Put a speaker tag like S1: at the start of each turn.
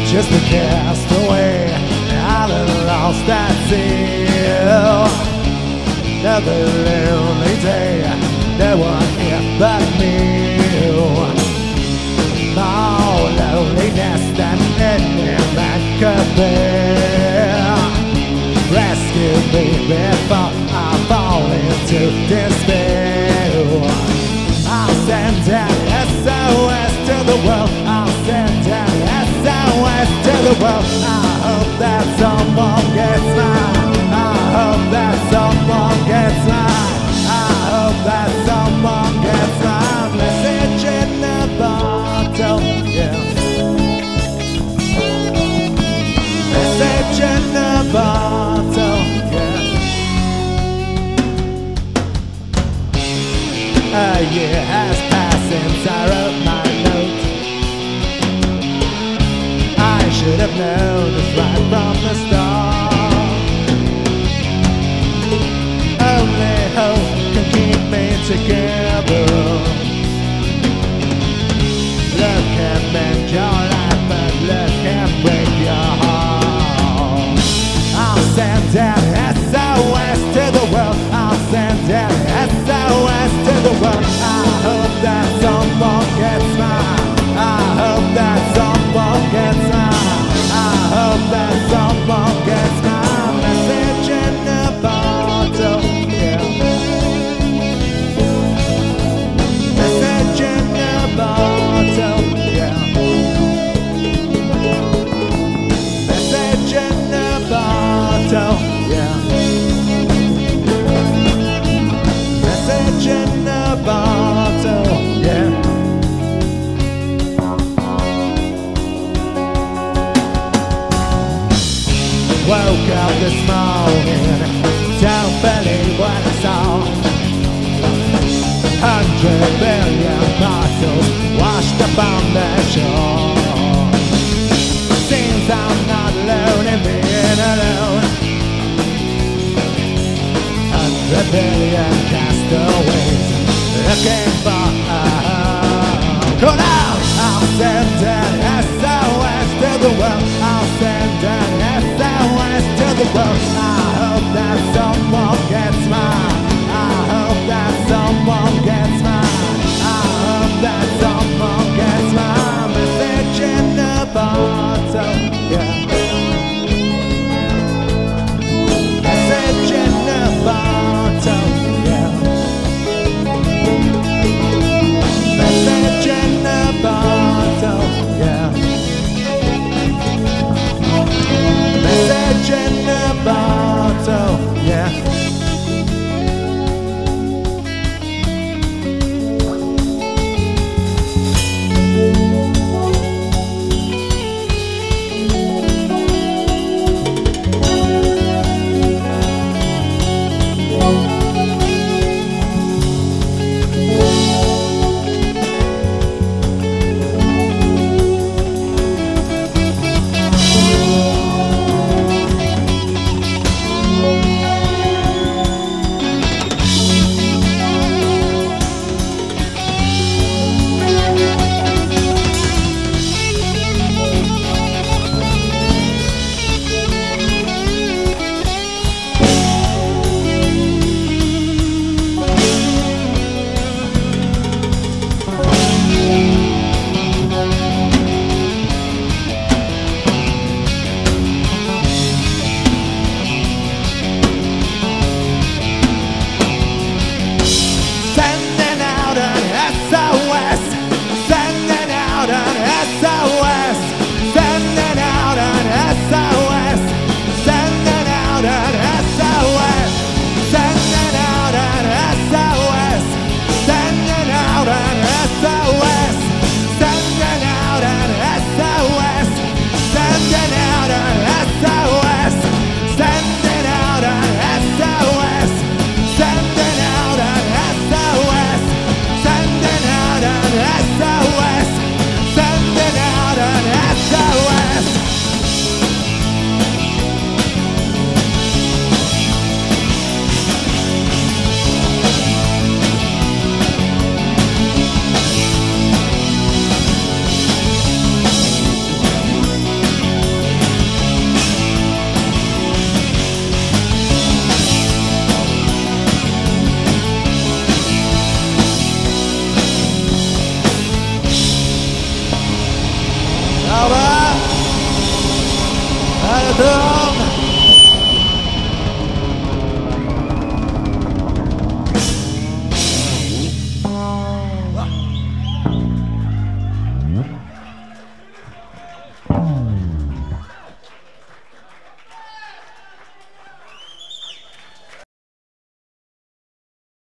S1: just been cast away, out and lost at sea. Another lonely day, no one here but me. More loneliness than any man could bear. Rescue me before I fall into despair. I'll send an SOS to the world. I'll send an SOS to the world. I hope that someone gets mine. I hope that someone gets mine. I hope that someone gets mine. Message in the bottle, yeah. Message in the bottle, yeah. A year has passed since I wrote my note. I should have known this right from the start. Only hope can keep me together. Love can mend your life, but love can break your heart. I'll send an SOS to the world. I'll send an SOS to the world. I hope that someone gets mine. I hope that someone gets mine. I hope that someone gets mine. Message in the bottle, yeah. Message in the bottle, yeah. Message in the bottle, yeah. Message in the bottle, yeah. Woke up this morning, don't believe what I saw. 100 billion bottles washed up on the shore. Seems I'm not alone in being alone. 100 billion castaways looking for a home. Go now! I'll send an SOS to the world. I'll send an SOS to the world. I hope that someone gets mine. I hope that someone gets mine. I hope that someone gets mine. Message in the bottle, yeah. Message in the bottle, yeah. Message in the bottle, yeah. Message in the bottle, yeah. together.